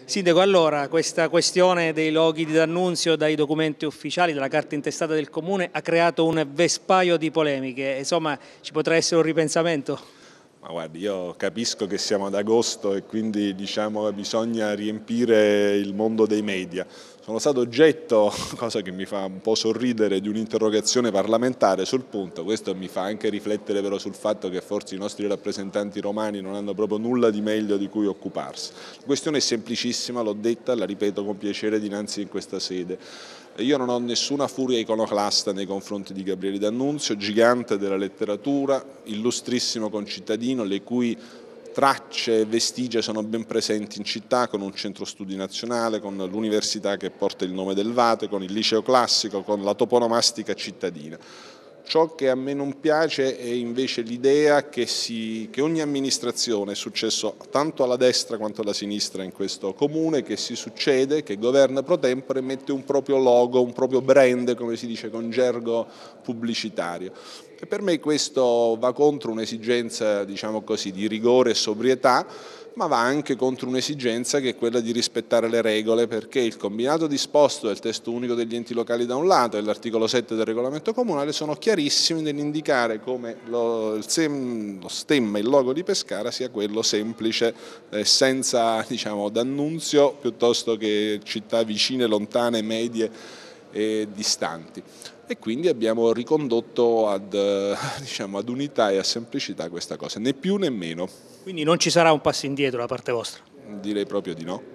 Sindaco, allora questa questione dei loghi di D'Annunzio dai documenti ufficiali, dalla carta intestata del Comune, ha creato un vespaio di polemiche. Insomma, ci potrà essere un ripensamento? Ma guardi, io capisco che siamo ad agosto e quindi diciamo bisogna riempire il mondo dei media. Sono stato oggetto, cosa che mi fa un po' sorridere, di un'interrogazione parlamentare sul punto. Questo mi fa anche riflettere però sul fatto che forse i nostri rappresentanti romani non hanno proprio nulla di meglio di cui occuparsi. La questione è semplicissima, l'ho detta, la ripeto con piacere dinanzi in questa sede. Io non ho nessuna furia iconoclasta nei confronti di Gabriele D'Annunzio, gigante della letteratura, illustrissimo concittadino, le cui tracce e vestigia sono ben presenti in città, con un centro studi nazionale, con l'università che porta il nome del Vate, con il liceo classico, con la toponomastica cittadina. Ciò che a me non piace è invece l'idea che ogni amministrazione, è successo tanto alla destra quanto alla sinistra in questo comune, che si succede, che governa pro tempore mette un proprio logo, un proprio brand, come si dice con gergo pubblicitario. E per me questo va contro un'esigenza, diciamo così, di rigore e sobrietà, ma va anche contro un'esigenza che è quella di rispettare le regole, perché il combinato disposto del testo unico degli enti locali da un lato e l'articolo 7 del regolamento comunale sono chiarissimi nell'indicare come lo stemma, il logo di Pescara sia quello semplice, senza diciamo, D'Annunzio, piuttosto che città vicine, lontane, medie e distanti. E quindi abbiamo ricondotto diciamo, ad unità e a semplicità questa cosa, né più né meno. Quindi non ci sarà un passo indietro da parte vostra? Direi proprio di no.